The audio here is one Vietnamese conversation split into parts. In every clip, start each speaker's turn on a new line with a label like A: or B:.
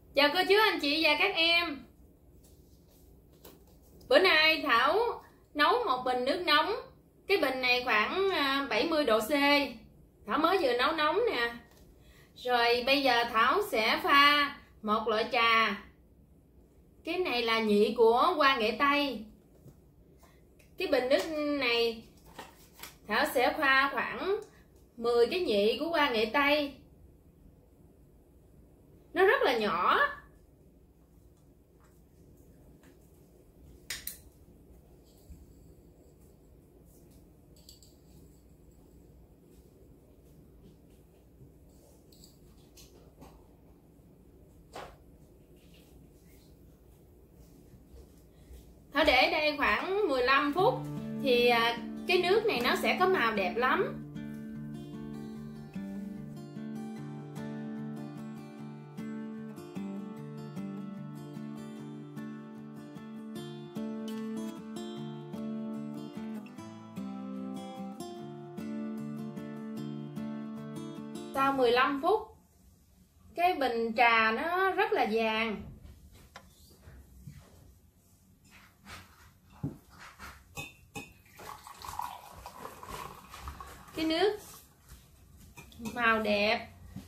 A: Chào cô chú anh chị và các em. Bữa nay Thảo nấu một bình nước nóng. Cái bình này khoảng 70 độ C. Thảo mới vừa nấu nóng nè. Rồi bây giờ Thảo sẽ pha một loại trà. Cái này là nhị của Hoa Nghệ Tây. Cái bình nước này Thảo sẽ pha khoảng 10 cái nhị của Hoa Nghệ Tây. Nó rất là nhỏ. Thảo để đây khoảng 15 phút thì cái nước này nó sẽ có màu đẹp lắm. Sau 15 phút cái bình trà nó rất là vàng. Cái nước màu đẹp.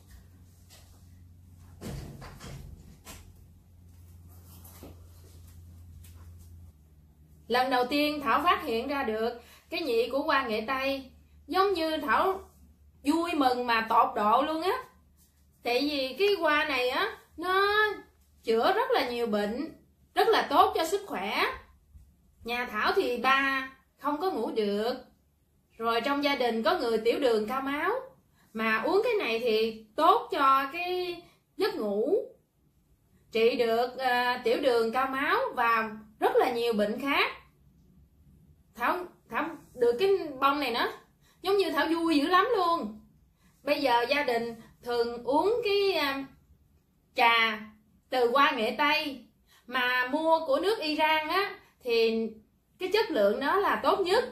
A: Lần đầu tiên Thảo phát hiện ra được cái nhị của Hoa Nghệ Tây. Giống như Thảo vui mừng mà tột độ luôn á. Tại vì cái hoa này á, nó chữa rất là nhiều bệnh, rất là tốt cho sức khỏe. Nhà Thảo thì ba không có ngủ được. Rồi trong gia đình có người tiểu đường cao máu. Mà uống cái này thì tốt cho cái giấc ngủ. Trị được tiểu đường cao máu và rất là nhiều bệnh khác. Thảo được cái bông này nữa, giống như Thảo vui dữ lắm luôn. Bây giờ gia đình thường uống cái trà từ Hoa Nghệ Tây. Mà mua của nước Iran á, thì cái chất lượng nó là tốt nhất.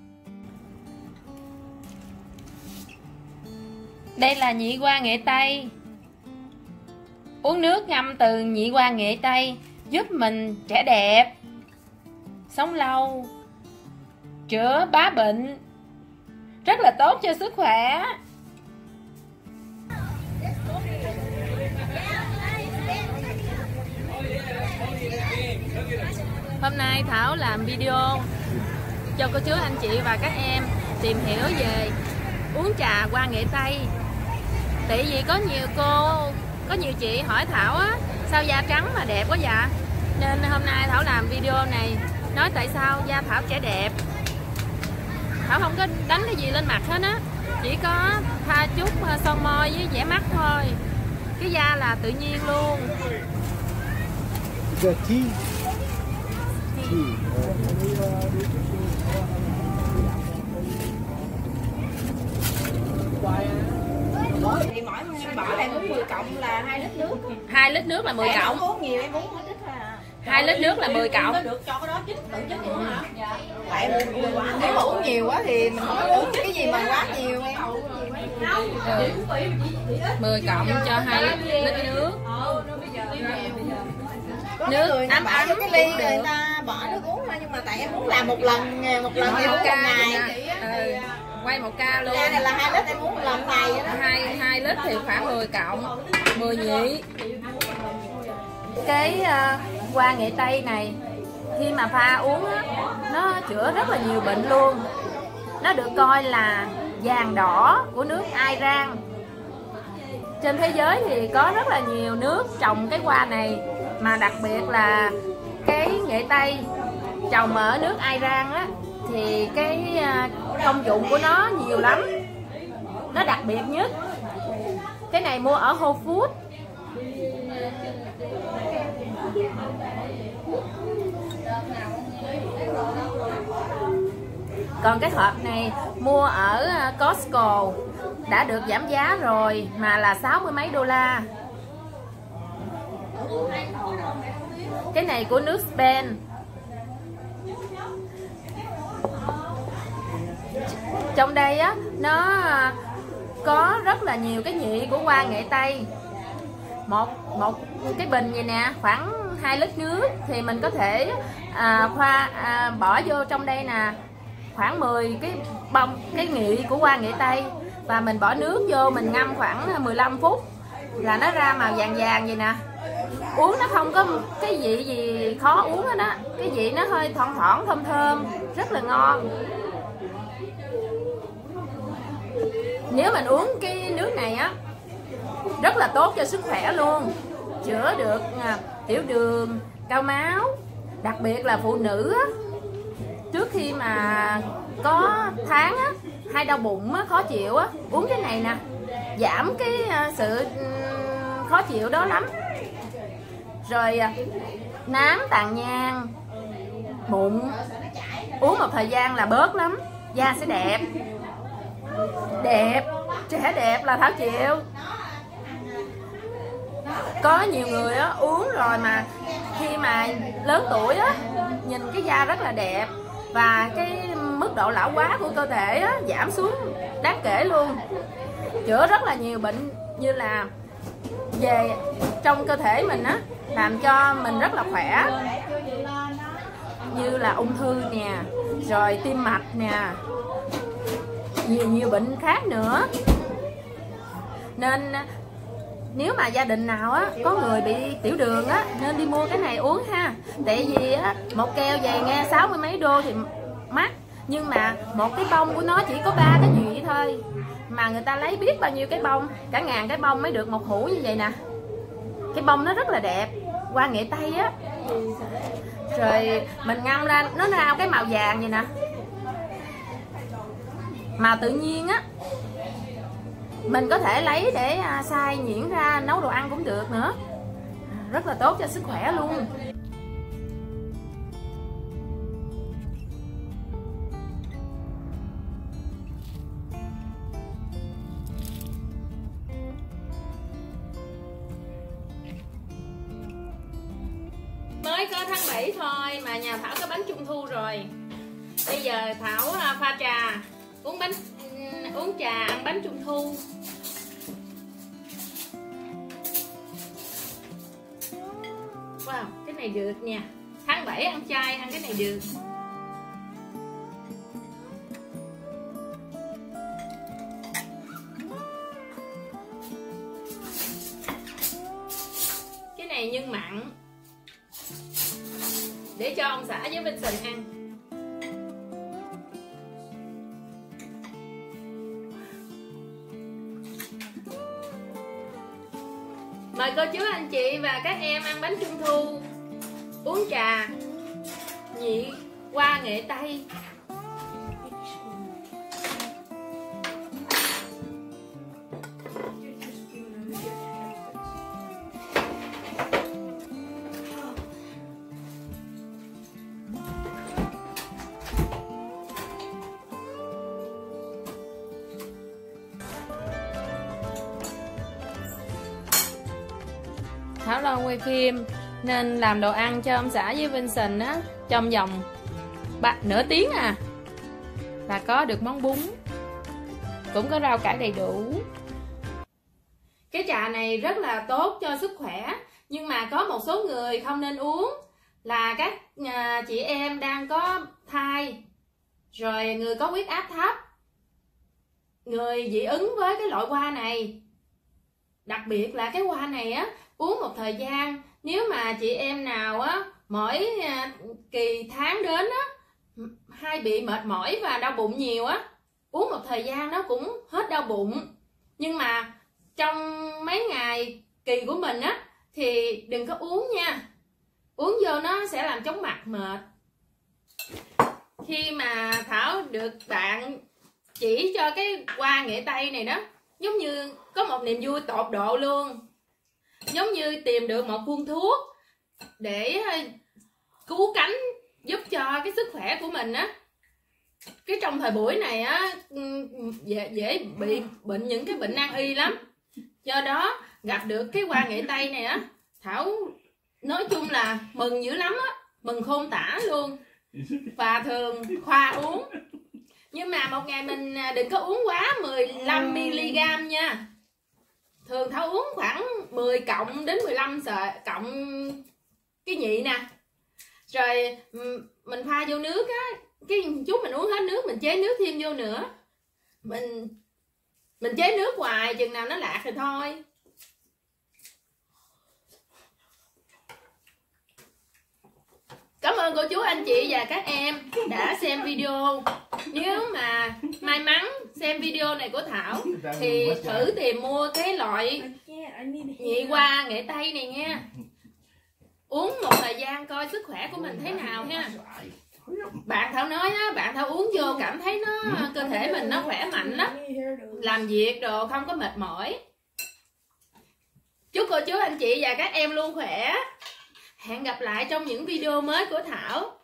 A: Đây là nhị Hoa Nghệ Tây. Uống nước ngâm từ nhị Hoa Nghệ Tây giúp mình trẻ đẹp, sống lâu, chữa bá bệnh, rất là tốt cho sức khỏe. Hôm nay Thảo làm video cho cô chú anh chị và các em tìm hiểu về uống trà Hoa Nghệ Tây. Tại vì có nhiều chị hỏi Thảo á, sao da trắng mà đẹp quá vậy? Nên hôm nay Thảo làm video này nói tại sao da Thảo trẻ đẹp. Thảo không có đánh cái gì lên mặt hết á, chỉ có thoa chút son môi với vẽ mắt thôi. Cái da là tự nhiên luôn.
B: Thì mỗi bỏ này uống 10 cộng là 2 lít nước.
A: 2 lít nước là 10 cộng.
B: Em uống nhiều em uống hết ít thôi à.
A: 2 lít nước là 10 cộng.
B: Có được cho cái đó chích tự chích luôn hả? Dạ. Tại nếu mà uống nhiều quá thì mình không uống cái gì mà quá nhiều em.
A: 10 cộng cho 2 lít nước. Nước ấm ấm
B: cái ly người ta bỏ nước uống thôi, nhưng mà tại em muốn làm một lần thì uống một ngày.
A: Quay một ca luôn.
B: Cái này là 2 lít em uống một lần ngày vậy đó.
A: 2 lít thì khoảng 10 cộng, 10 nhị. Cái Hoa Nghệ Tây này khi mà pha uống á, nó chữa rất là nhiều bệnh luôn. Nó được coi là vàng đỏ của nước Iran. Trên thế giới thì có rất là nhiều nước trồng cái hoa này, mà đặc biệt là cái Nghệ Tây trồng ở nước Iran á, thì cái công dụng của nó nhiều lắm. Nó đặc biệt nhất. Cái này mua ở Whole Foods. Còn cái hộp này mua ở Costco, đã được giảm giá rồi mà là 60 mấy đô la. Cái này của nước Spain. Trong đây á, nó có rất là nhiều cái nhị của Hoa Nghệ Tây. một cái bình vậy nè, khoảng 2 lít nước thì mình có thể bỏ vô trong đây nè khoảng 10 cái bông cái nghị của hoa nghệ tây, và mình bỏ nước vô mình ngâm khoảng 15 phút là nó ra màu vàng vàng vậy nè. Uống nó không có cái vị gì khó uống hết đó, cái vị nó hơi thoang thoảng thơm thơm, rất là ngon. Nếu mình uống cái nước này á rất là tốt cho sức khỏe luôn, chữa được tiểu đường, cao máu, đặc biệt là phụ nữ á, trước khi mà có tháng á hay đau bụng á, khó chịu á, uống cái này nè giảm cái sự khó chịu đó lắm. Rồi nám tàn nhang, mụn, uống một thời gian là bớt lắm, da sẽ đẹp, trẻ đẹp là Thảo chịu. Có nhiều người á uống rồi mà khi mà lớn tuổi á nhìn cái da rất là đẹp, và cái mức độ lão hóa của cơ thể á giảm xuống đáng kể luôn, chữa rất là nhiều bệnh như là về trong cơ thể mình á, làm cho mình rất là khỏe, như là ung thư nè, rồi tim mạch nè, nhiều bệnh khác nữa. Nên nếu mà gia đình nào á có người bị tiểu đường á nên đi mua cái này uống ha. Tại vì á một keo về nghe 60 mấy đô thì mắc, nhưng mà một cái bông của nó chỉ có 3 cái nhụy thôi, mà người ta lấy biết bao nhiêu cái bông, cả ngàn cái bông mới được một hũ như vậy nè. Cái bông nó rất là đẹp, hoa nghệ tây á. Rồi mình ngâm ra nó ra cái màu vàng vậy nè, màu tự nhiên á. Mình có thể lấy để xay nhuyễn ra nấu đồ ăn cũng được nữa, rất là tốt cho sức khỏe luôn. Mới có tháng 7 thôi mà nhà Thảo có bánh trung thu rồi. Bây giờ Thảo pha trà, uống trà, ăn bánh trung thu. Wow, cái này được nha. Tháng 7 ăn chay, ăn cái này được. Cái này nhân mặn, để cho ông xã với Vincent ăn. Mời cô chú anh chị và các em ăn bánh trung thu, uống trà nhị hoa nghệ tây. Thảo đang quay phim nên làm đồ ăn cho ông xã với Vincent á, trong vòng nửa tiếng là có được món bún, cũng có rau cải đầy đủ. Cái trà này rất là tốt cho sức khỏe, nhưng mà có một số người không nên uống, là các chị em đang có thai, rồi người có huyết áp thấp, người dị ứng với cái loại hoa này. Đặc biệt là cái hoa này á, uống một thời gian, nếu mà chị em nào á mỗi kỳ tháng đến á hay bị mệt mỏi và đau bụng nhiều á, uống một thời gian nó cũng hết đau bụng. Nhưng mà trong mấy ngày kỳ của mình á thì đừng có uống nha, uống vô nó sẽ làm chóng mặt mệt. Khi mà Thảo được bạn chỉ cho cái hoa nghệ tây này đó, giống như có một niềm vui tột độ luôn, giống như tìm được một phương thuốc để cứu cánh giúp cho cái sức khỏe của mình á. Cái trong thời buổi này á dễ bị bệnh những cái bệnh nan y lắm, do đó gặp được cái hoa nghệ tây này á, Thảo nói chung là mừng dữ lắm á, mừng khôn tả luôn. Và thường khoa uống, nhưng mà một ngày mình đừng có uống quá 15 mg nha. thường Thảo uống khoảng 10 cộng đến 15 cộng cái nhị nè, rồi mình pha vô nước á, cái chút mình uống hết nước mình chế nước thêm vô nữa, mình chế nước hoài chừng nào nó lạc thì thôi. Cảm ơn cô chú anh chị và các em đã xem video. Nếu mà may mắn xem video này của Thảo thì thử tìm mua cái loại nhị hoa nghệ Tây này nha. Uống một thời gian coi sức khỏe của mình thế nào ha. Bạn Thảo nói á, bạn Thảo uống vô cảm thấy nó cơ thể mình nó khỏe mạnh lắm, làm việc đồ không có mệt mỏi. Chúc cô chú anh chị và các em luôn khỏe. Hẹn gặp lại trong những video mới của Thảo.